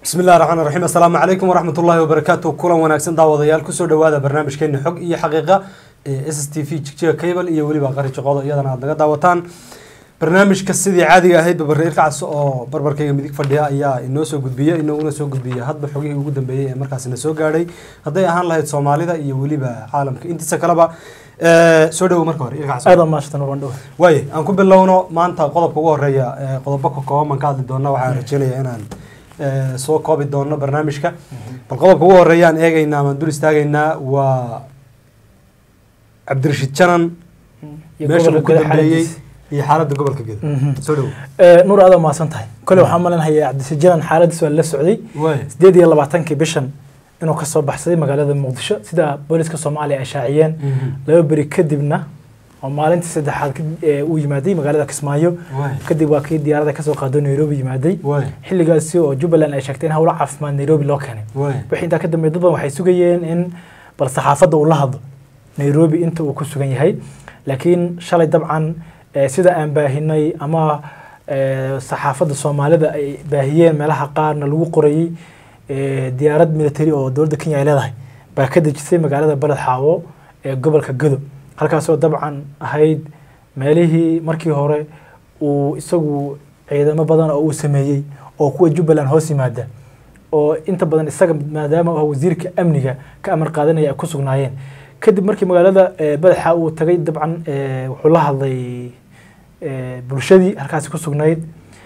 بسم الله الرحمن الرحيم السلام عليكم ورحمة الله وبركاته كلا وناكسن داوديال كسو دوادا برنامج كين حق iyo xaqiiqa SSTV jigjiga cable iyo waliba qari shaqada iyadana aad naga daawataan barnaamijka sidii caadiga ahayd barnaamijka cas oo barbarkayga midig fadhiya ayaa inoo soo gudbiyay inooguna soo gudbiyay hadba xogihii ugu dambeeyay ee markaasina soo gaadhay haday ahaan lahayd Soomaalida iyo waliba caalamka intiisa kaleba soo dhaw marka hore ilka cas aad ma shatan waan dhaw way aan ku bilowno maanta qodobka ugu horeeya qodobka ka kooban ka hadli doona waxaan rajaynayaa inaan soo koobi doono barnaamijka bal qodobka ugu horeeyaan eegaynaa ama dul istaagaynaa waa Cabdirashiid Janan meesha uu ku dambeeyay iyo xaaladda gobolka Gedo soo dhaw nuur aad ma santahay kale waxaan malanahay Cabdirashiid Janan xaaladiisu la socday 28 bishan inuu ka soo baxsaday magaalada Muqdisho sida booliska Soomaaliya ay shaaciyeen laba bari kadibna oo maalintii saddexaad uu yimaaday magaalada Kismaayo kadib waa kii diyaarada ka soo qaaday Nairobi yimaaday xilligaasi oo Jubbaland ay sheegtay in hawlo caafimaad Nairobi loo keenay wixii inta ka dambeeyay dad waxay sugayeen in bal saxaafadda uu la hadlo Nairobi inta uu ku sugan yahay laakiin shalay dabcan sida aan baahinay ama saxaafadda Soomaalida ay baahiyeen meelaha qaarna lagu qorayay diyaarad military oo dowladda Kenya ay leedahay baa ka dejisay magaalada Balad Xaawo ee gobolka Gedo halkaas oo dabcan ahayd meelihii markii hore uu isagu ciidamo badan oo uu sameeyay oo kuwa Jubbaland hoos yimaada oo inta badan isaga maadaama uu wasiirka amniga ka amar qaadanaya ku sugnaayeen kadib markii magaalada Balad Xaawo uu tagay dabcan wuxuu la hadlay bulshadii halkaas ku sugnayd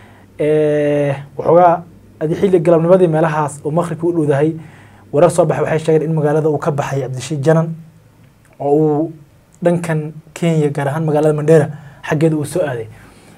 wuxuu xilli galabnimadii meelahaas oo maqribka u dhowdahay warar soo baxay waxay sheegeen in magaalada uu ka baxay Cabdirashiid Janan oo uu dhankan Kenya gaar ahaan magaalada Mandera xageeda uu soo aaday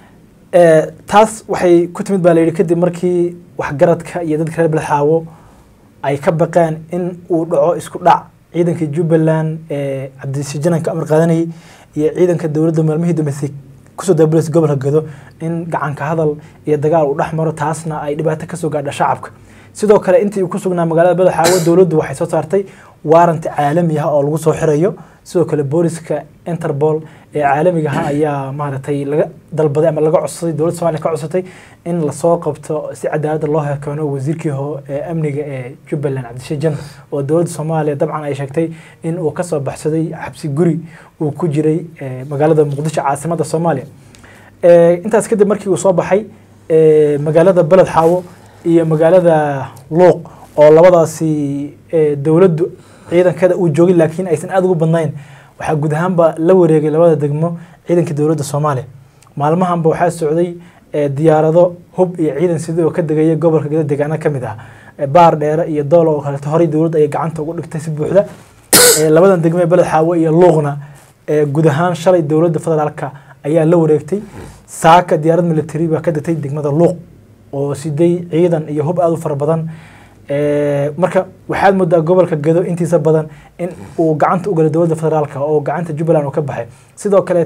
taas waxay ku timid baa la yiri kadib markii wax garadka iyo dadka reer Balad Xaawo ay ka baqeen in uu dhaco isku dhac ciidanka Jubbaland Cabdirashiid Janan ka amar qaadanay iyo ciidanka dawladda maalmihii dambeysay kusoo daabulay gobolka Gedo in gacan ka hadal iyo dagaal u dhaxmaro taasna ay dhibaato ka soo gaadhay shacabka sidoo kale intii uu ku sugnaa magaalada Balad Xaawo dawladdu waxay soo saartay warrant caalami ah oo lagu soo xirayo sidoo kale booliska Interpol ee caalamiga ah ayaa maaragtay laga dalbaday ama laga codsaday dawladda Soomaaliya ka codsatay in la soo qabto si cadaalad loo helo wasiirkii amniga ee Jubbaland Cabdirashiid Janan oo dawladda Soomaaliya dabcan ay sheegtay in uu ka soo baxsaday xabsi guri uu ku jiray magaalada Muqdisho caasimadda Soomaaliya intaas kadib markii uu soo baxay magaalada Balad Xaawo iyo magaalada Luuq oo labadaasi dawladdu ciidankada uu joogay laakiin aysan aad ugu badnayn waxa guud ahaanba la wareegay labada degmo ciidanka dawladda Soomaaliya maalmahanba waxa socday diyaarado hub iyo ciidan sidoo ka degaya gobolka Gedo deegaana kamid ah baar dheer iyo doolo oo kale horay dawladda ay gacanta ugu dhigtay si buuxda labadan degmo ee Balad Xaawo iyo Luuqna guud ahaan shalay dawladda federaalka ayaa la wareegtay saaka diyaarad military baa ka degtay degmada Luuq oo siday ciidan iyo hub aad u fara badan marka waxaad moodaa gobolka Gedo intiisa badan in uu gacanta u galay dawladda federaalka oo gacanta Jubbaland uu ka baxay sidoo kale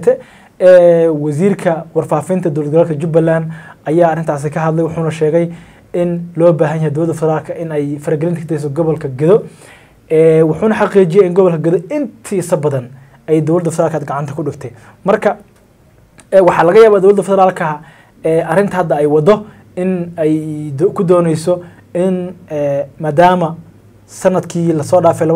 wasiirka warfaafinta dowladda Jubbaland ayaa arintaas ka hadlay wuxuuna sheegay in loo baahan yahay dawladda federaalka in ay faragelin ka tayso gobolka Gedo wuxuuna xaqiijiyay in gobolka Gedo intiisa badan ay dawladda federaalka gacanta ku dhigtay marka waxa laga yaabaa dawladda federaalka arinta hadda ay wado in ay ku doonayso in maadaama sanadkii la soo dhaafay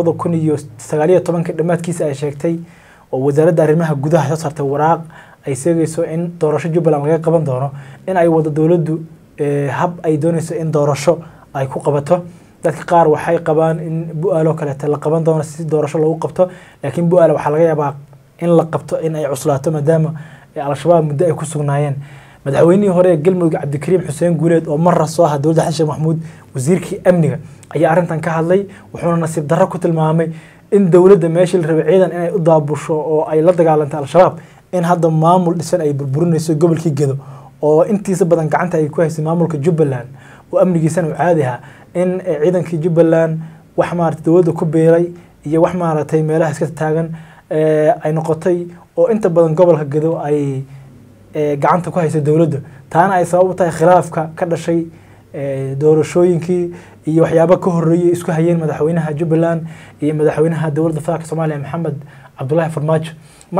2019 dhamaadkiisa ay sheegtay oo wasaaradda arrimaha gudaha soo saartay waraaq ay sheegayso in doorasho Jubbaland laga qaban doono in ay wado dawladdu hab ay doonayso in doorasho ay ku qabato dadka qaar waxay qabaan in bu'aalo kale la qaban doono si doorasho loogu qabto laakiin bu'aalo waxa laga yaabaa in la qabto in ay cuslaato maadaama al-shabaab muddo ay ku sugnaayeen madaxweynihii hore Galmudug Cabdikariim Xuseen Guuleed oo mar soo ah dawladda Xasan Maxamuud wasiirkii amniga ayaa arintan ka hadlay wuxuuna nasiib darro ku tilmaamay in dawladda meeshii la rabay ciidan inay u daabusho oo ay la dagaalanto al-shabaab in hadda maamul dhisan ay burburinayso gobolkii Gedo oo intiisa badan gacanta ay ku haysay maamulka Jubbaland oo amnigiisana uu caadi ah in ciidankii Jubbaland wax maartay dawladda ku beeray iyo wax maartay meelaha iska taagan ay noqotay oo inta badan gobolka Gedo ay gacanta ku haysay dawladda taana ay sabab u tahay khilaafka ka dhashay doorashooyinkii iyo waxyaabo ka horeeyay isku hayeen madaxweynaha Jubbaland iyo madaxweynaha dawladda federaalka Soomaaliya Maxamed Cabdullaahi Farmaajo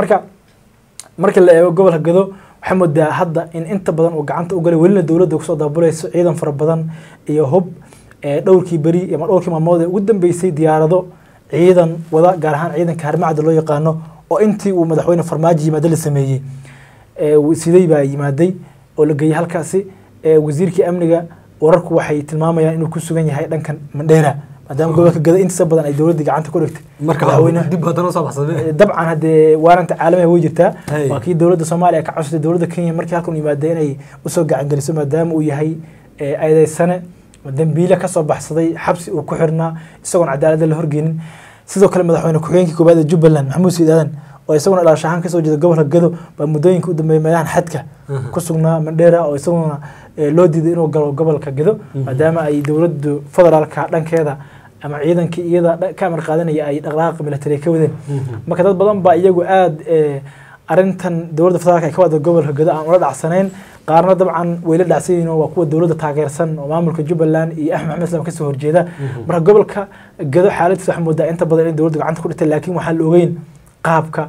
marka la eego gobolka Gedo waxa moodaa hadda in inta badan uu gacanta u galay welina dawladda ku soo daabulayso ciidan fara badan iyo hub dhowrkii beri ama dhowrkii maalmood ee ugu dambeysay diyaarado ciidan wada gaar ahaan ciidanka harmacda loo yaqaano oo intii uu madaxweyne farmaajo yimaado la sameeyey sidey baa yimaaday oo la geeyey halkaasi wasiirkii amniga wararku waxay tilmaamayaan inuu ku sugan yahay dhankan Mandheera maadaama gobolka Gado intiisa badan ay dowladda gacanta ku dhigtay marka dib haddana soo baxsaday dabcan hadee waaranta caalamiga way jirtaa waa kii dowladda Soomaaliya ka codsatay dowladda Kenya markii halkan yimaadeen inay u soo gacan geliso maadaama uu yahay aydaysane dambiile ka soo baxsaday xabsi uu ku xirnaa isagoon cadaalad la horgeynin sidoo kale madaxweyne ku-xigeenkii koobaad ee Jubbaland Maxamuud Sayid Aadan oo isaguna dhalashahan ka soo jeeda gobolka Gado baa muddooyinka u dambeeyay meelahan xadka ku sugnaa Mandheera oo isaguna loo diiday inuu galo gobolka Gado maadaama ay dowladdu federaalka dhankeeda ama ciidankii iyada ka amar qaadanaya ay dhaqdhaqaaq military ka wadeen marka dad badan baa iyagu aad arintan dowladda federaalka ay ka wada gobolka Gado aan ula dhacsanayn qaarna dabcan way la dhacsan waa kuwa dowladda taageersan oo maamulka Jubbaland iyo Axmed Maxamed Islaam ka soo horjeeda marka gobolka Gado xaaladdiisa waxa moodaa inta badan in dowladda gacanta ku dhigtay laakiin waxa la ogeyn qaabka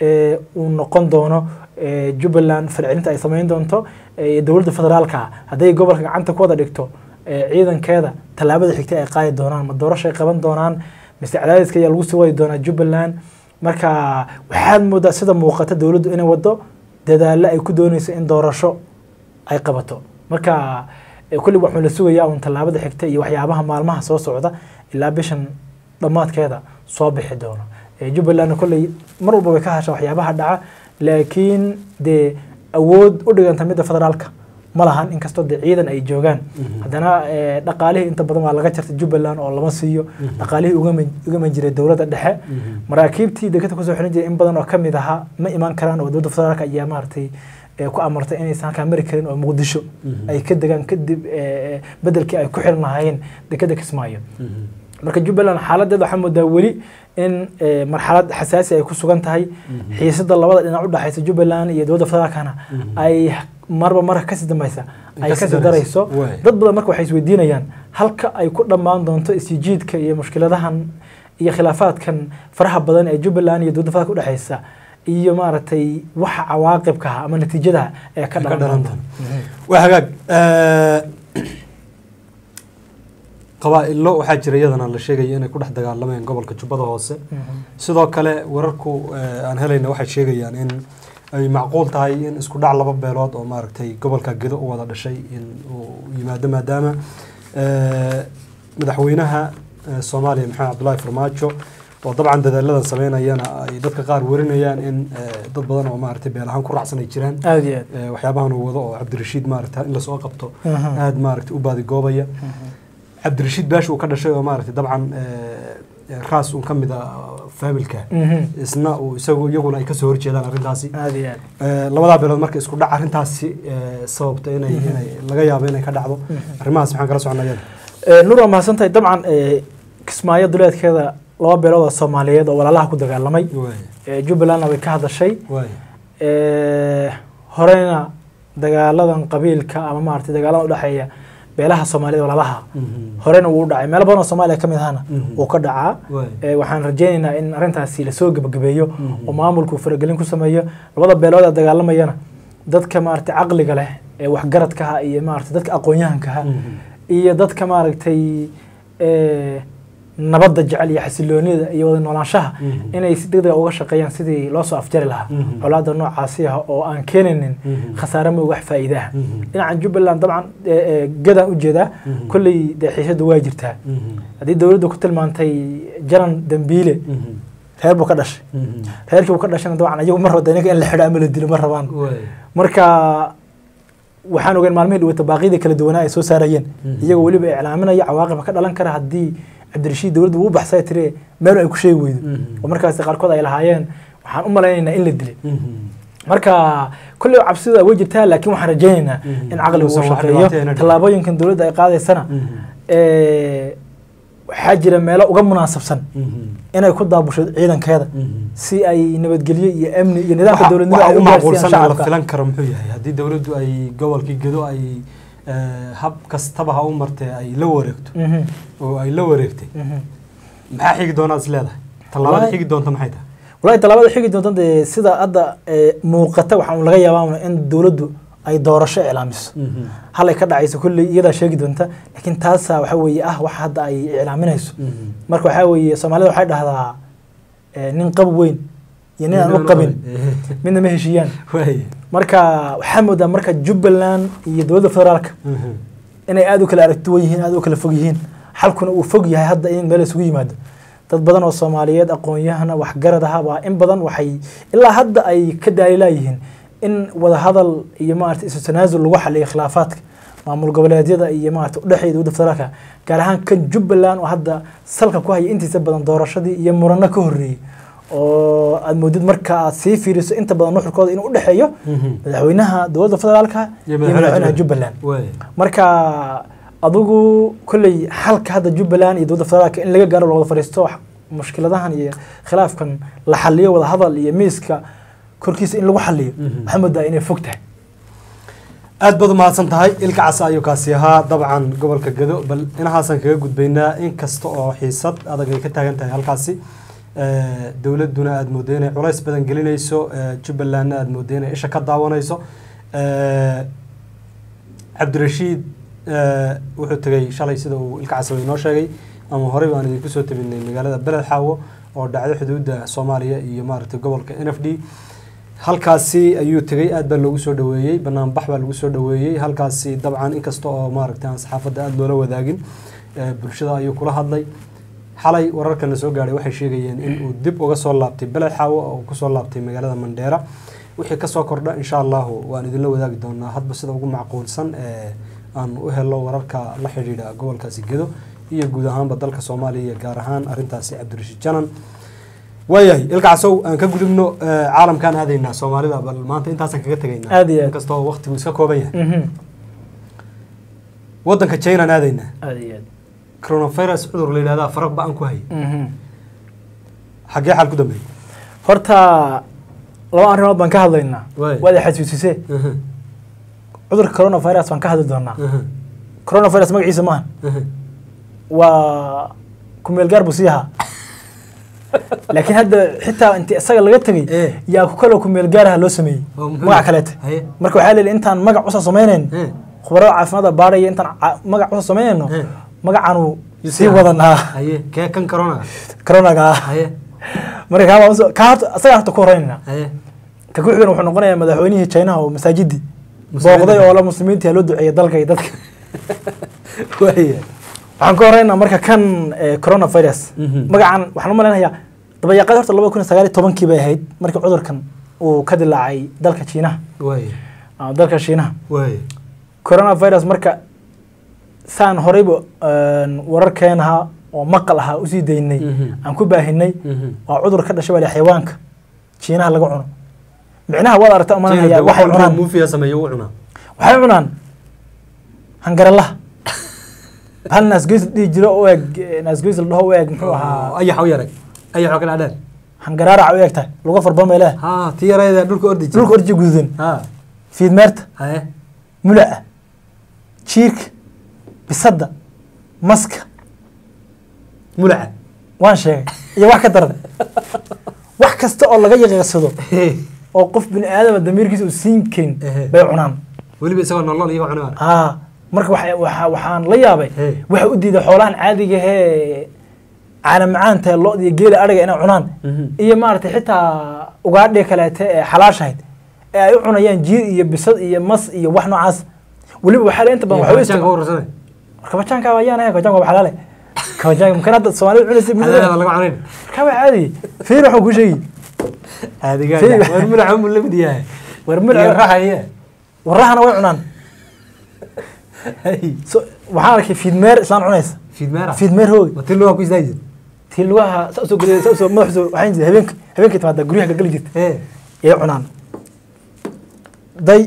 uu noqon doono Jubbaland falcelinta ay sameyn doonto dowladda federaalka haday gobolka gacanta ku wada dhigto ciidankeeda talaabada xigtay ay qaadi doonaan ma doorasho ay qaban doonaan mise cadaadiska ayaa lagu sii wadi doonaa Jubbaland marka waxaad moodaa sida muuqata dowladdu inay wado dadaalo ay ku doonayso in doorasho ay qabato marka kulli waxaan la sugayaa un talaabada xigta iyo waxyaabaha maalmaha soo socda ilaa bishan dhamaadkeeda soo bixi doono Jubbaland kulli mar walba way ka hashaa waxyaabaha dhaca laakiin de awood u dhiganta midda federaalka ma lahan inkastoo de ciidan ay joogaan haddana dhaqaalihii inta badan waa laga jartay Jubbaland oo lama siiyo dhaqaalihii uga jiray dowladda dhexe maraakiibtii dekedda kusoo xiran jiray in badan oo kamid ahaa ma imaan karaan oo dowladda federaalka ayaa maartay ku amartay inaysan halkaa mari karin oo Muqdisho ay ka degaan kadib bedelkii ay ku xiran lahaayeen dekedda Kismaayo marka Jubbaland xaaladeeda waxaa moodaa weli in marxalad xasaasi ay ku sugan tahay xiisada labada dhinac u dhaxaysa Jubbaland iyo dowladda federaalkana ay marba ka sii dambaysa ay ka sii darayso dad badan marka waxay isweydiinayaan halka ay ku dhamaan doonto isjiidka iyo mushkiladahan iyo khilaafaadkan faraha badan ee Jubbaland iyo dowladda federaalka u dhaxaysa iyo maaragtay waxa cawaaqibka ama natiijada ee ka dhalan doonto waa hagaag qabaa'ilo waxaa jira iyadana la sheegaya inay ku dhex dagaalamayaan gobolka Jubbada Hoose sidoo kale wararku aan helayna waxay sheegayaan in ay macquul tahay in isku dhac laba beelood oo maaragtay gobolka Gado u wada dhashay in uu yimaado maadaama madaxweynaha Soomaaliya Maxamed Cabdullaahi Farmaajo oo dabcan dadaaladan sameynayana ay dadka qaar warinayaan in dad badan oo maaragtay beel ahaan ku raacsan ay jiraan waxyaabahan uu wado oo Cabdirashiid maaragtay in la soo qabto aad maaragtay u baadi goobaya Cabdirashiid baash uu ka dhashay oo maaragtay dabcan raas uu kamid ah familka isna uu iyaguna ay ka soo horjeedaan arintaasi labada beelood marka isku dhac arintaasi sababta inay laga yaabo inay ka dhacdo arimahaas waxaan kala soconayaa Nuur ma santahay dabcan Kismaayo duleedkeeda laba beelood oo Soomaaliyeed oo walaalaha ku dagaalamay Jubbaland way ka hadashay horeyna dagaaladan qabiilka ama maartay dagaalada u dhaxeeya beelaha Soomaaliyeed walaalaha horeyna uu dhacay meel badan oo Soomaaliya kamid ahana oo ka dhacaa waxaan rajaynaynaa in arintaasi la soo gabagabeeyo oo maamulku faragelin ku sameeyo labada beelood ee dagaalamayana dadka maartay aqliga leh ee wax garadka ah iyo maartay dadka aqoon-yahanka ah iyo dadka maartay nabadda jecel iyo xasiloonida iyo wada noolaanshaha inay si degdeg uga shaqeeyaan sidii loo soo afjari lahaa colaadda noocaasi ah oo aan keenaynin khasaare ma wax faa'iido ah dhinaca Jubbaland dabcan gadan u jeeda kulli xiisadu way jirtaa hadii dawladdu ku tilmaantay jaran dambiile reer buu ka dhashay reerkii uu ka dhashana dabcan ayagu mar wada in la xidho ama la dilo ma rabaan marka waxaan ogeyn maalmihii dhawata baaqyada kala duwanaa ay soo saarayeen iyagoo weliba iclaaminaya cawaaqib ka dhalan kara haddii Cabdirashiid dawladdu uu baxsay tire meel ay ku sheegi weydo oo markaas qaarkood ay lahaayeen waxaan u maleynaynaa in la dilay marka kulli cabsida way jirtaa laakiin waxaan rajaynaynaa in aqli uu shaqeeyo talaabooyinkan dawladda ay qaadaysana waxaa jira meelo uga munaasabsan inay ku daabusho ciidankeeda si ay nabadgelyo iyo amni iyo nidaamka dawladnimada ay u gaarsiiyaan shacabka filan karo muxuu yahay haddii dawladdu ay gobolkii Gado ay hab kastaba ha u martay ay la wareegto oo ay la wareegtay maxaa xigi doonaa isleedahay talaabada xigi doonta maxay tahay walahi talaabada xigi doonta sida hadda muuqata waxaan laga yaabaa in dawladdu ay doorasho iclaamiso halay ka dhacayso kulli iyada sheegi doonta laakiin taas waxa weeye wax hadda ay iclaaminayso marka waxa weeye Soomaalida waxay dhahdaa nin qab weyn iyo nin aan u qabin midna ma heshiiyaan marka waxa moodaa marka Jubbaland iyo dowladda federaalka inay aad u kala aragti yihiin aad u kala fog yihiin xalkuna uu fog yahay hadda in meel isugu yimaado dad badan oo Soomaaliyeed aqoon-yahana wax garad ah in badan waxay ilaa hadda ay ka daalayeen in wada hadal iyo maartay isu tanaasul lagu xaliyo khilaafaadka maamul goboleedyada iyo maartay u dhaxeeyay dowladda federaalka gaar ahaan kan Jubbaland oo hadda salka ku haya intiisa badan doorashadii iyo murano ka horeeyay oo aad moodid marka aad sii fiiriso inta badan nuxurkooda inuu u dhaxeeyo madaxweynaha dowladda federaalka iyo madaxweynaha Jubbaland marka adigu kulli xalka hadda Jubbaland iyo dowladda federaalka in laga gaaro loo fariisto mushkiladahan iyo khilaafkan la xaliyo wada hadal iyo miiska korkiisa in lagu xaliyo maxamed inay fog tahay aad baad mahadsan tahay ilka cas ayuu kaasi ahaa dabcan gobolka Gado bal inahaasan kaga gudbaynaa in kasta oo xiisad adag ay ka taagan tahay halkaasi dawladuna aad moodeenay culays badan gelinayso Jubbaland aad moodeenay isha ka daawanayso Cabdirashiid wuxuu tagay shalay sida uu ilka cas inoo sheegay ama horey baan idinku soo tabinay magaalada Beled Xaawo oo dhacdo xuduudda Soomaaliya iyo maartay gobolka NFD halkaasi ayuu tagay aad baa loogu soo dhaweeyay banaanbax baa lagu soo dhaweeyay halkaasi dabcan in kasta oo maartay saxaafadda aad loola wadaagin bulshada ayuu kula hadlay xalay wararkan soo gaaray waxay sheegayeen in uu dib uga soo laabtay Beled Xaawo oo ku soo laabtay magaalada Mandheera wixii ka soo kordha insha Allah waan idin la wadaagi doonaa hadba sida ugu macquulsan aan u helo wararka la xiriira gobolkaasi Gado iyo guud ahaanba dalka Soomaaliya gaar ahaan arintaasi Cabdirashiid Janan wayahay ilka casow aan ka gudubno caalamkan aadayna Soomaalida bal maanta intaasan kaga tagaynaa in kasta oo waqtigu iska kooban yahay wadanka China aadayna coronavirus cudur la yiraahdo faraq baan ku hay xagee xal ku dambeeyay horta laba arrimood baan ka hadlaynaa wada xasuusisay cudurka coronavirus baan ka hadli doonaa coronavirus magaciisa maahan waa kumeel gaar busiyaha laakiin hadda xitaa intii isaga laga tagay yaa ku kala kumeel gaaraha loo sameeyay magac kale marka waxa leeyahay intaan magac u sameeyeen khubarada caafimaadka baaraya intaan magac u sameeyno magacaanu sii wadanaa ka kan corona ga marka ka asaga harta ku horeynaa ka ku xigana wuxuu noqonayaa madaxweynihii China oo masaajidi booqday oo la muslimiinta loo duceeyay dalka iyo dadka waxaan ka horeynaa marka kan coronavirus magacan waxaan u maleynayaa dabayaaqada horta 2019 bay ahayd markii cudurkan uu ka dilaacay dalka China dalka China coronavirus marka saan horeyba wararkeenaha oo maqal aha u sii deynay aan ku baahinay waa cudur ka dhashay xayawaanka China laga cuno micnaha wada aragta uma leeyahay waxay cunaan muufiya sameeyo waxay cunaan hangaralaha hal naas gees jiro oo naas gees la dhaho muxuu ahaa ayax kala dhan hangaraara u eegtay lagu farbo meelaha tiyarayda dhulka ordi gududan fiid meerta mulaa jiirka bisada maska mulaa waan sheegay iyo wax ka daran wax kasta oo laga yaqeegsado oo qof bini aadam damiirkiisa u siin karin bay cunaan waliba isagoo nolol iyaga cunaan marka waxaan la yaabay waxa u diiday xoolahan caadiga ah caalam macaanta lo'da iyo geela ariga inay cunaan iyo maartay xitaa ugaadhi kaleete ee xalaashayd ee ay u cunayaan jiir iyo bisad iyo mas iyo wax noocaas waliba waxa la inta badan waxa isticmaal horsaday kabajaanka ayaan ahay kabajaanka waxa lale kabajaanka marka hadda Soomaalidu cunaysa mid laga cunayn ka caadi fiir waxa ku sheegi caadiga war mulaa umul lamid yahay war mulaa raxaya warahana way cunaan waxaan arkay fiidmeer islaan cunaysa fiidmeer hooy tilluha ku isdaajid tilluha soo guday soo madaxdu waxaan jiray habeenkii timaada guryaha ka gali jirtay ee cunaan day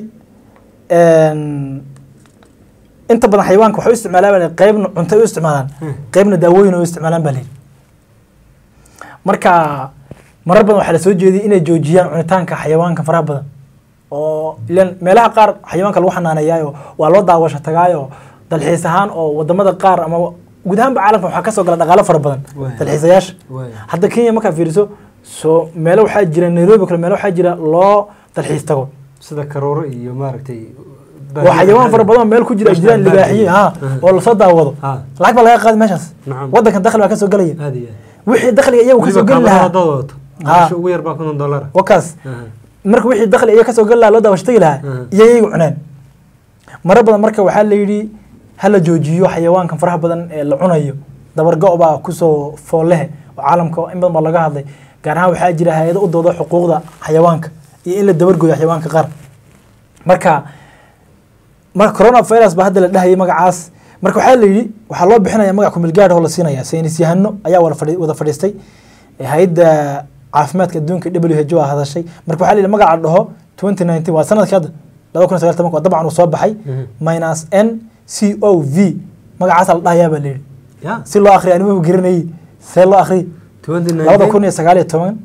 inta badan xayawaanka waxay isticmaalaan qaybna cunto u isticmaalaan qaybna daawooyin u isticmaalaan baa marka marar badan waxa la soo jeediyay inay joojiyaan cunitaanka xayawaanka faraha badan oo ilaan meelaha qaar xayawaanka lagu xanaaneeyo waa loo daawasho tagaayo dalxiis ahaan oo wadamada qaar ama guud ahaan caalamka waxa ka soo gala dhaqaale fara badan dalxiisayaasha hadda Kenya marka fiiriso soo meelo waxa jira Nairobi kale meelo waxa jira loo dalxiis tago sida karooro iyo maaragtay وحيوان فربضان ميل كجرا جيران لباحيين ها والله صدق وضو لعك بلا قاد ماشاس ودا كان دخل كسو غليه هذه وحي دخل ايو كسو غل لها شو وير باكون دولار وكاس marka wixii dakhli ay ka soo gal loo daawashtay laha iyay cunaan mar badan marka waxa la yiri hala joojiyo xayawaankan faraha badan ee la cunayo dabar go'ba ku soo foolahe oo caalamka in badan laga hadlay gaar ahaan waxa jira hay'ado u doodo xuquuqda xayawaanka iyo in la dabar gooyo xayawaanka qaar marka coronavirus ba hadda la dhahay magacaas marka waxa la yiri waxa loo bixinayaa magac ku milgaad oo la siinaya saynis yahano ayaa wada fadhiistay hay'adda caafimaadka adduunka WHO hadashay marka waxa la yiri magaca dhaho 2019 waa sanadka hadda 2019 waa dabcan uu soo baxay -NCOV magacaas la dhahayaa ba la yiri si loo akhriyo anima garanay see loo akhriyo 2019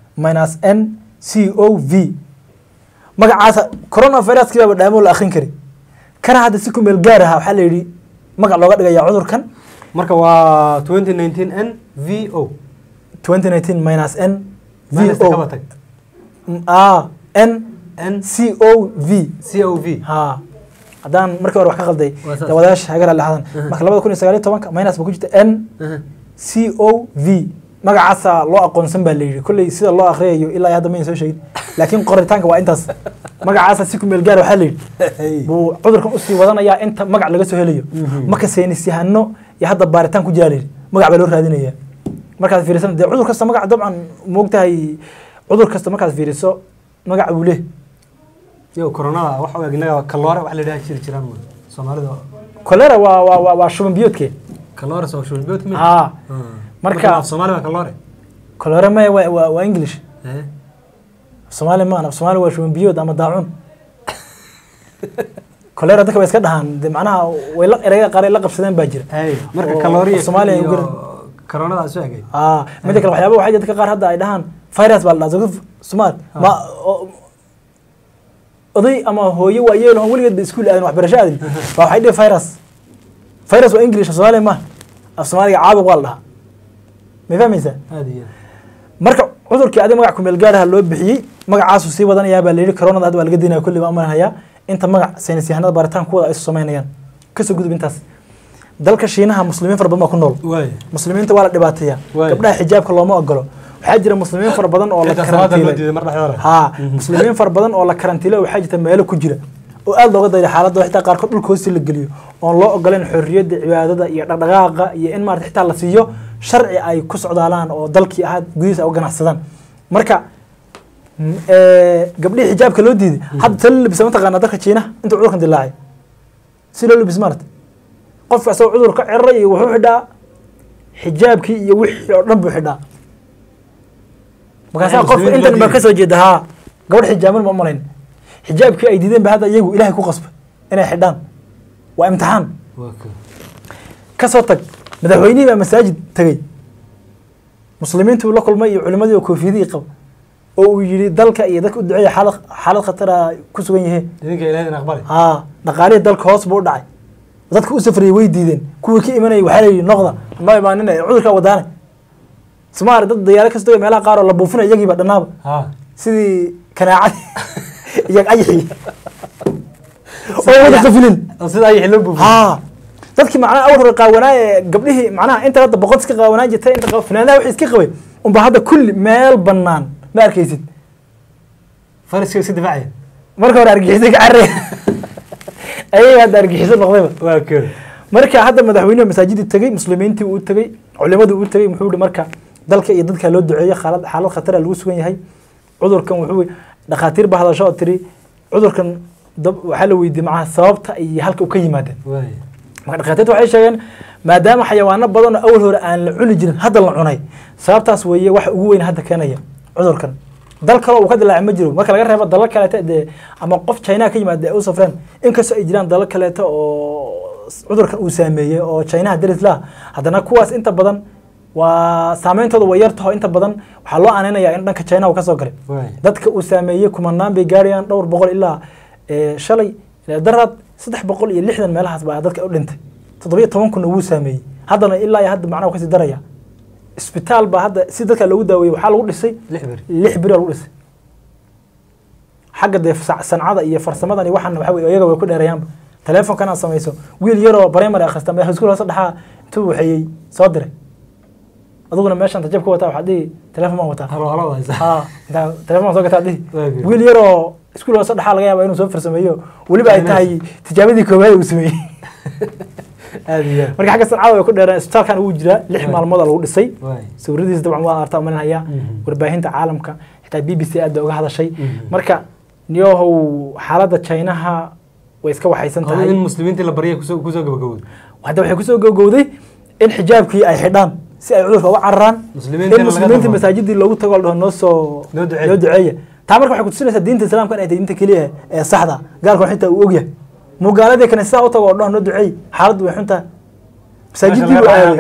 -NCOV magacaas coronavirus kiba dhaamo la akhrin kari kana hadda si ku meel gaar ah waxa la yiri magac looga dhigayaa cudurkan marka waa 2019 NVO 2019 -NVO NCOV ها hadaan markii hore wax ka qalday dawadayaasha hagar la hadan marka 2019 minus ba ku jirta NCOV magacaas loo aqoonsan baa leeyahay kulli sida loo akhriyo ilaa hadda ma soo sheegin laakiin qoritaanka waa intaas magacaas si ku meel gaar waxa leeyahay buu cudurkan u sii wadanaya inta magac laga soo helayo marka saynis yahano iyo hadda baaritaan ku jaalay magac baa loo raadinaya markaad fiirisan cudur kasta magac dabcan moogtahay cudur kasta markaad fiiriso magac uu leeyahay yo corona waxa uu agnaga kaloore wax la dhahay jiraan Soomaalida kolera waa shuban biyoodke kaloore soo shuban biyood mid marka Soomaalida kaloore kolera ma waa English Soomaali waa shuban biyood ama daacun kolera dadka way iska dhahan macnaha way la erayga qaar la qabsadeen baa jira marka kaloore Soomaaliya ugu corona soo agay mid kale waxyaabo waxa dadka qaar hadda ay dhahan virus baa la dhaho Soomaal ma oday ama hooyo waa yeelo waligeed iskuul aadan waxbarasho aadin waxay dhigay virus waa English Soomaali ma Soomaaliga caabuq waa la dhahaa ma fahmaysaa marka cudurkii aad magac ku meel gaar ah loo bixiyay magacaas uu sii wadanayaa baa la yiri corona hadda waa laga diinaa kulli baa amanayaa inta magac saynis yahanada baaritaan kuwada ay sameynayaan ka soo gudub intaas dalka Shiinaha muslimiin fara badan ku nool muslimiinta waa la dhibaateeyaa gabdhaha xijaabka looma ogolo waxaa jira muslimiin fara badan oo la karantiilay muslimiin fara badan oo la karantiilay waxaa jirta meelo ku jira oo aad looga dayay xaaladda xitaa qaar kood dhulka hoostiisa la geliyo oo loo ogolaan xorriyadda cibaadada iyo dhaqdhaqaaqa iyo in maarta xitaa la siiyo sharci ay ku socdaalaan oo dalkii ahaad gudihiisa u ganacsadaan marka gabdhihii xijaabka loo diiday hadda tan labisa mataqaanaa dalka Shiinaha inta cudurkan dilaacay si loo labis maarta qofka asoo cudur ka ciray wuxuu xidhaa xijaabkii iyo wixii oo dhan buu xidhaa markaas qof inta ma ka soo jeedaa gabadh xijaaban ma malayn xijaabkii ay diideen ba hadda iyagu Ilaahay ku qasbay inay xidhaan waa imtixaan ka soo tag madaxweynaha masaajid tagay muslimiintu la kulmay iyo culimadii oo koofiyadii qab oo uu yiri dalka iyo dadka u duceeya xaalad khatar ah ku sugan yahay idinka Ilaahay aqbalay dhaqaalihi dalka hoos buu dhacay dadku u safriyay way diideen kuwii ka imanay waxa la yiri noqda ma imaanina cudurka wadaana Soomaali dad diyaar ka soo meelaha qaar oo la buufinayo iyagiiba dhanaaba sidii kanaacad iyag ayxi oo wada safilin sida ayxi loo buufin dadkii macnaha awr qaawanaa gabdhihii macnaha inta hadda boqod iska qaawanaa jirtay inta qafnaanada wax iska qabay ba hadda kulli meel banaan ma arkaysid fariska si difaaciya marka hore argixisay ka carray ayaga hadda argixisay noqdayba waa kee marka hadda madaxweynaha masaajidda tagay muslimiintii uu tagay culimadu uu tagay muxuu yiri marka dalka iyo dadka loo duceeyo xaalad khatar ah lagu sugan yahay cudurkan wuxuu dhaqaatiir ba hadasho oo tiri cudurkan waxa la weydiiyay macnaha sababta iyo halka uu ka yimaadeen marka dhaqaatiirtu waxay sheegeen maadaama xayawaano badan oo awal hore aan la cuni jirin hadda la cunay sababtaas weeye wax ugu weyn hadda keenaya cudurkan dal kale uu ka dilaacay ma jiro marka laga reebo dalal kale ama qof China ka yimaada oo safraan inkastoo ay jiraan dalal kale oo cudurkan uu saameeyay oo China daris la haddana kuwaas inta badan waa saameyntooda way yartahay inta badan waxa loo aaneynaya in dhanka China uu ka soo galay dadka uu saameeyay kumanaan bay gaarayaan dhowr boqol ilaa shalay darad 360 meelahaas baa dadka u dhintay 17 kun uu saameeyay haddana ilaa hadda macnaha ka sii daraya isbitaal ba hadda si dadka lagu daaweeyo waxa lagu dhisay 6 bir lagu dhisay xagga dee sancada iyo farsamadan iyo waxaan waxa weeye iyaga way ku dheereeyaanba telefonkana samayso wiil yar oo primary akhrista ama iskuul hoose dhaxaa intuu waxeeyey soo diray aduguna meeshan tajab ka wataa waxaad dhihi telefon baan wataa telefon baan soo gataa dhihi wiil yar oo iskuul hoose dhaxaa laga yaaba inuu soo farsameeyo weliba ay tahay tijaabadii koowaad uu sameeyey marka xagga sancada way ku dheereen isbitaalkan uu jiraa 6 maalmood lagu dhisay sawiradiisa dabcan waa artaa malinaya warbaahinta caalamka xitaa BBC aad uga hadashay marka niyow xaaladda Chinaha way iska waxaysan tahay in muslimiinta la bariyo kusoo gabagabowday hadda waxay kusoo gabagabowday in xijaabkii ay xidhaan si ay cudurka uga cararaan muslimiinta masaajidii loogu tago oo noo soo duceeya taa marka waxay ku tusinaysaa diinta islaamka in ay diinta kaliya ee saxda gaalka xitaa uu ogyahay mugaalada kaniisada u tago oo noo duceey xaaladdu way xuntaa masaajidii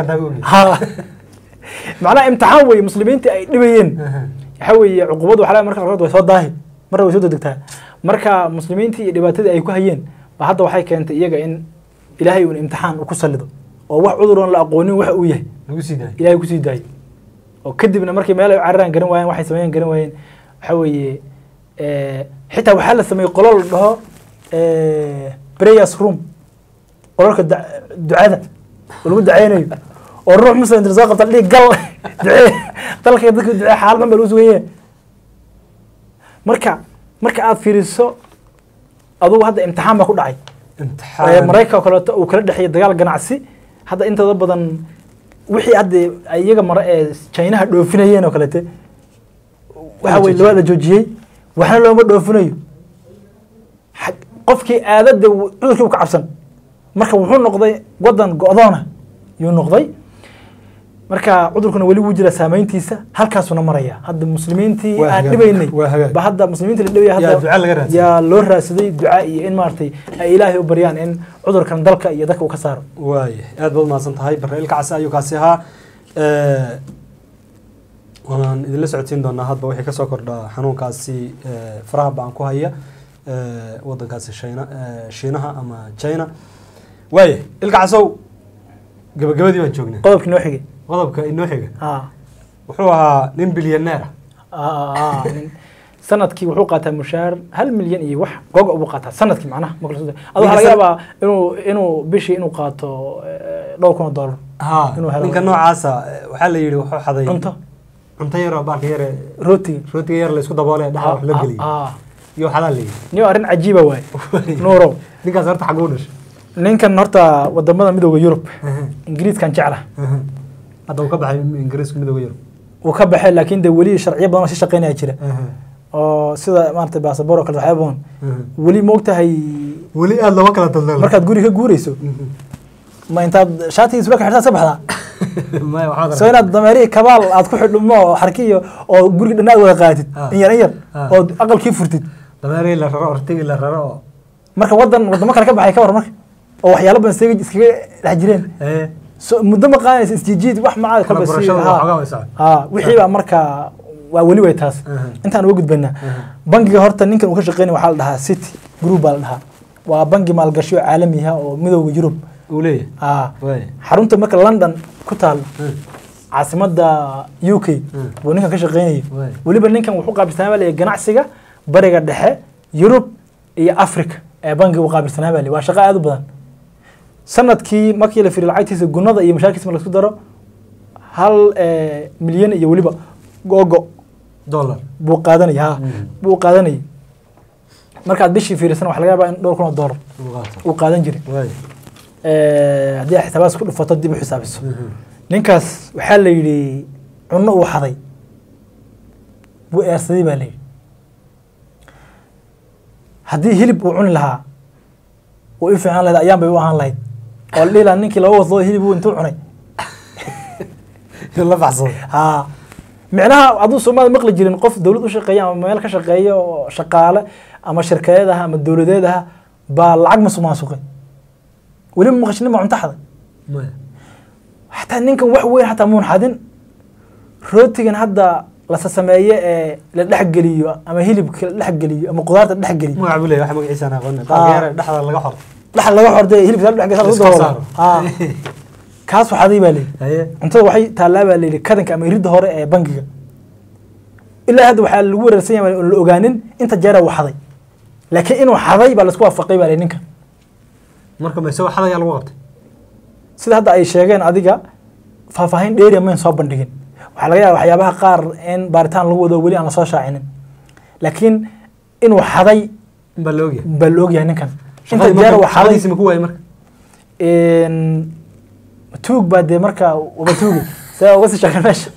macnaha imtixaan way muslimiinta ay dhibayeen waxa weeye cuqubadu waxa marka qaarkood way soo daahi marka way soo degtaa marka muslimiintii iyo dhibaatadii ay ku hayeen ba hadda waxay keentay iyaga in ilaahay uu imtixaan ku salido oo wax cudur aan la aqoonin waxa uu yahay lagu sii daay ilaahay ku sii daay oo kadibna markii meel ay cararaan garan waayeen waxay sameeyeen garan waayeen waxa weeye xitaa waxa la sameeyay qolol dhaho prayers room qololka ducada lagu duceynayo oo ruux muslim inta soo qabta dhig gal ducee dalka dadka ducee xaalad ma lagu sugaye marka aad fiiriso adigu hadda imtixaan ba ku dhacay imtixaan Mareykanka kale uu kala dhaxay dagaal ganacsi hadda inta badan wixii hadda iyaga mar ee China dhoofinayeen oo kale waxa way la joojiyay waxna looma dhoofinayo qofkii aadada cudurkii uu ka cabsan marka wuxuu noqday wadan go'doona yuu noqday marka cudurkuna wali wuu jira saameyntiisa halkaasuna maraya hadda muslimiintii aan dhibaynay ba hadda muslimiintii la dhibay hadda ya loo raasiday ducaa iyo in maartay ay ilaahay u bariyaan in cudurkan dalka iyo dadka uu ka saaro waay aad baad maasan tahay barreelka cas ayuu kaasi ahaa waan idin la socodsiin doonaa hadba wixii ka soo kordha xanuunkaasi faraha baan ku haya wadankaasi Shiinaha ama China waay ilka casow gabagabadii baan joognaa qodobka inoo xiga wuxuu ahaa nin bilyaneer sanadkii wuxuu qaataa mushaar 1 milyan iyo wax gogo uu qaataa sanadkii macnaha ma kala soo adoo laga yaabaa inuu bishii inuu qaato $2,000 ninka noocaasa waxa la yiri wuxuu xaday cunto yar oo baalka yar rootiga yar la isku daboolay dhaxa wax la galiyo iyo xalal leeyahay niyo arin cajiiba waay nuuro ninkaas horta xaq u dhashay ninkan horta wadamada midowga Yurub Ingiriiskan jecla hadda uu ka baxay Ingiriiska midowga Yurub uu ka baxay laakiin de wali sharciyo badan oo shaqeynaya jira oo sida maartay baasaboor kala waxyaabo wali moogtahay wali aad laba kala daldalan markaad guri ka guureyso ma intaad shaatiga isla ka xirtaa sabaxda ma waxa soo inaad dameeri kabaal aad ku xidhmo xarkiyo oo guriga dhanaad wada qaatid in yar oo aqalkii furtid dameeri la raro ortiga la raro marka wadamo kale ka baxay ka war marka oo waxyaalo badan iskaga dhex jireen muddo ma qaanaysa isjiijid wax macaa ka basii wixii baa marka waa wali way taas intaan uga gudbana bangiga horta ninkan uu ka shaqeynay waxa la dhahaa City Group baa la dhahaa waa bangi maalgashi caalami ah oo midowga Yurub uu leeyahay xarunta marka London ku taal caasimada UK buu ninkan ka shaqeynay waliba ninkan wuxuu qaabilsanaa baa ganacsiga bariga dhexe Yurub iyo Afrika ee bangiga uu qaabilsanaa baa waa shaqo aad u badan sanadkii markii la fiiriyo lacagtiisa gunada iyo mashaakilkiisa la isku daro 1 milyan iyo waliba gogo dollar buu qaadanay markaad bishii fiirisan waxa laga yaabaa in $2,000 uu qaadan jiray haddii ay xisaabaas ku dhufato dib u xisaabiso ninkaas waxaa la yidhi cunno uu xaday buu eersaday baa la yidhi haddii hilib uu cuni lahaa uu fiican lahayd ayaan bay u ahaan lahayd oo la dhihi lahaa ninkii laba waddo hilib uu intuu cunay la baxsaday micnaha aduu Soomaaliya maqli jirin qof dawlad u shaqeeya ama meel ka shaqeeyo oo shaqaale ama shirkadaha ama dawladeedaha ba lacag masuqmaasuqay wali ma qashin ma cunta xaday hatta ninkan wax weyn hatta muun xadin rootigan hadda la sameeye ee la dhaxgaliyo ama hilibka la dhaxgaliyo ama qudaarta la dhaxgaliyo ma cabulay wax magaciisa aan aqoon baa dhaxda laga xorday hilibka la dhaxgaliyo kaas waxaday baa leeyahay cuntada waxay taalaaba leeyahay kadanka ama iridda hore ee bangiga ilaa hadda waxa lagu wareersan yahay oo la ogaanin inta jeera waxaday laakiin inuu xaday baa laisku waafaqay baa ninkan marka ma isagoo xadaya lagu qabtay sida hadda ay sheegeen adiga faahfaahin dheeriya mayn soo bandhigin waxaa laga yaaba waxyaabaha qaar in baaritaan lagu wado weli aan lasoo shaacinin laakiin inuu xaday baa la ogyahay baa la ogyahay ninkan inta jeer uu xaday xadaysi ma ku waayay marka tuug baa dee marka waba tuugi saa uga sii sheegay meesha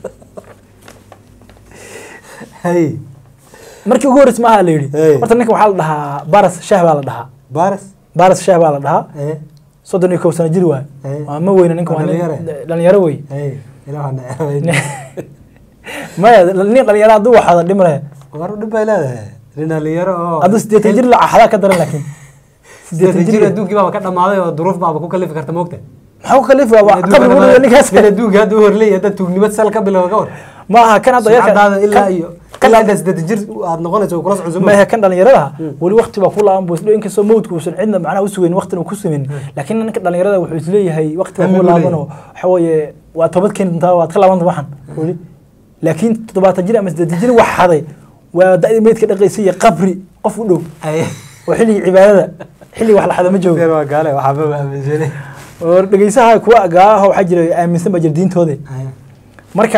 hay markii ugu horreysay maaha la yidhi Hey. horta ninkan waxaa la dhahaa baras shaah baa la dhahaa baras baras shaah baa la dhahaa ee 31 sano jir waay Hey. waa ma weyna ninkan waa Dhalinyaro. dhalinyaro wey hay ilaaha nacay maya nin dhalinyaro hadduu waxada dhimre war dhib bay leedahay nin dhalinyaro oo hadduu 80 jir la axadaa ka daran laakiin 80 jir adduunkii baaba ka dhamaaday oo duruuf baaba ku kalifi karta moogta maxaa ku kalifi waa qabri u dhow ninkaas nin adduunka hadda u horleeyahay hadda tuugnimad sal ka bilow ka war ma aha kan hadda sumcadaada ilaa kan- iyo ilaa inta 80 jir aad noqonayso kula socon ma aha kan dhalinyarada weli waqti baa ku laaban buu isdhow inkastoo mawdku uusan cidna macnaha u sugayn waqtina uu ku sugayn laakiin ninka dhalinyarada wuxuu isleeyahay waqti baa Amni ku buu laaban oo waxa weeye waa toobad keeni doontaa waad ka laabanta waxan weli laakiin 70 jir ama 80 jir wax haday waa da'di meydka dhaqaysa iyo qabri qof u dhow ay oo xilliga cibaadada xilliga wax la xada ma joogo deer waa gaale waxa ba aaminsanay oo dhageysaha kuwa gaaha waxaa jira aaminsan baa jir diintooda marka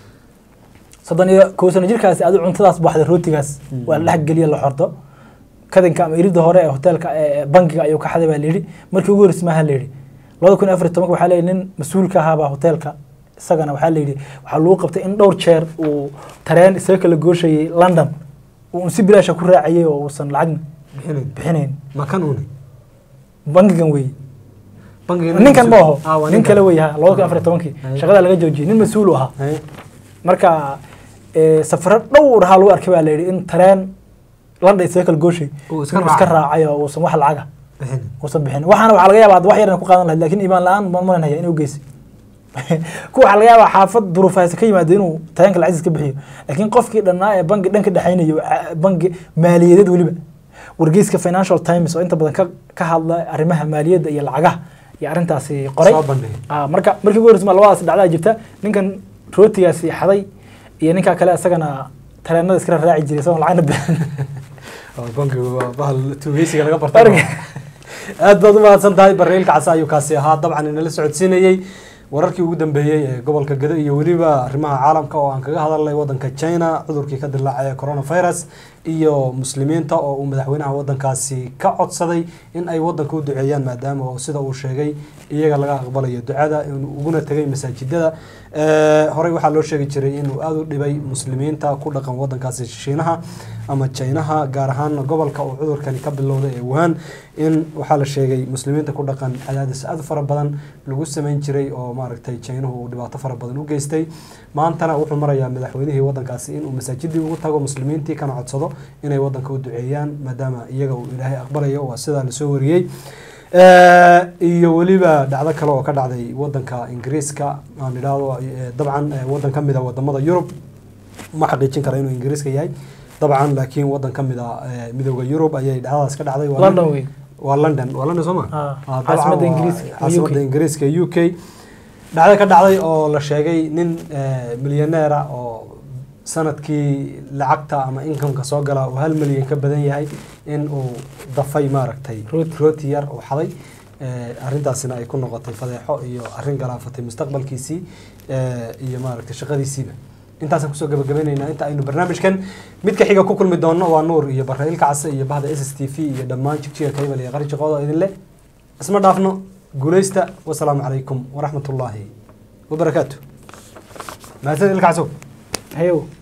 31 sano jirkaasi adu cuntadaas baxday rootigaas waa la dhex geliya la xordo kadinka ama irida hore ee hoteelka ee bangiga ayuu ka xaday baa la yidhi markii ugu horreysay maaha la yidhi 2014 waxaa la yidhi nin mas-uulka ahaabaa hoteelka isagana waxaa la yidhi waxaa lagu qabtay in dhowr jeer uu tareen isaga kala gooshayay London uu si bilaasha ku raacayay oo uusan lacag bixinayn ma kan uuni bangigan weeye ninkan ma aho nin kale weeye 2014 shaqada laga joojiyay nin mas-uul u ahaa marka safaro dhowr ahaa lagu arkay baa la yidhi in tareen London isaga kala gooshay uu iska raacay oo uusan wax lacaga uusan bixin waxaana waxaa laga yaabaa wax yar ku qaadan lahayd laakiin iimaan la'aan ma maranaya inuu geysay kuwa waxaa laga yaabaa xaafad duruufaysa ka yimaado inuu tareenka lacagtiisa ka bixiyo laakiin qofkii dhannaa ee bangi dhanka dhexaynayo bangi maaliyadeed weliba wargeyska Financial Times oo inta badan ka hadla arrimaha maaliyadda iyo lacagaha iyo arrintaasi qoray marka markii ugu horreysay labadaas dhacdaa jirta ninkan rootigaasi xaday iyo ninka kale asagana tareenada iska raaci jiray soo lacagna bixin bankigu waa bahal tuugeysiga laga bartay aad baad u mahadsan tahay barreelka casa ayuu kaasi ahaa dabcan inala socodsiinayay wararkii ugu dambeeyay ee gobolka Gado iyo weliba arrimaha caalamka oo aan kaga hadalnay wadanka China cudurkii ka dillaacay coronavirus iyo muslimiinta oo uu madaxweynaha wadankaasi ka codsaday in ay wadanka u duceeyaan maadaama oo sida uu sheegay iyaga laga aqbalayo ducada inuu uguna tagay masaajidada horey waxaa loo sheegi jiray inuu aad u dhibay muslimiinta ku dhaqan wadankaasi Shiinaha ama Chinaha gaar ahaan gobolka uu cudurkani ka bilowday ee Wuhan in waxaa la sheegay muslimiinta ku dhaqan cadaadis aad fara badan lagu sameyn jiray oo maaragtay Chinahu uu dhibaato fara badan u geystay maantana wuxuu marayaa madaxweynihii wadankaasi inuu masaajidii ugu tago muslimiintii kana codsado inay wadanka u duceeyaan maadaama iyaga uu Ilaahay aqbalayo waa sida la soo wariyay iyo waliba dhacdo kale oo ka dhacday wadanka Ingiriiska aan idhaahdo dabcan wadan ka mid ah wadamada Yurub ma xaqiijin kara inuu Ingiriiska yahay dabcan laakiin wadan ka mid ah midowga Yurub ayay dhacdaas ka dhacday waa London Soomaa caasimada Ingiriiska UK dhacdo ka dhacday oo la sheegay nin milyaneer ah oo sanadkii lacagta ama income-ka soo gala oo 1 milyan ka badan yahay in uu dafay maaragtay rooti yar oo xaday arrintaasina ay ku noqotay fadeexo iyo arrin galaafatay mustaqbalkiisii iyo maaragtay shaqadiisiiba intaasaan kusoo gabagabaynaynaa inta aynu barnaamijkan midka xiga ku kulmi doonno waa Nuur iyo Barreelka Casa iyo bahda SSTV iyo dhammaan jigjiga Cable iyo Qari Shaqooda idin leh isma dhaafno guuleysta wassalaamu calaykum waraxmatullaahi wabarakaatuh maasad ilka casow hayow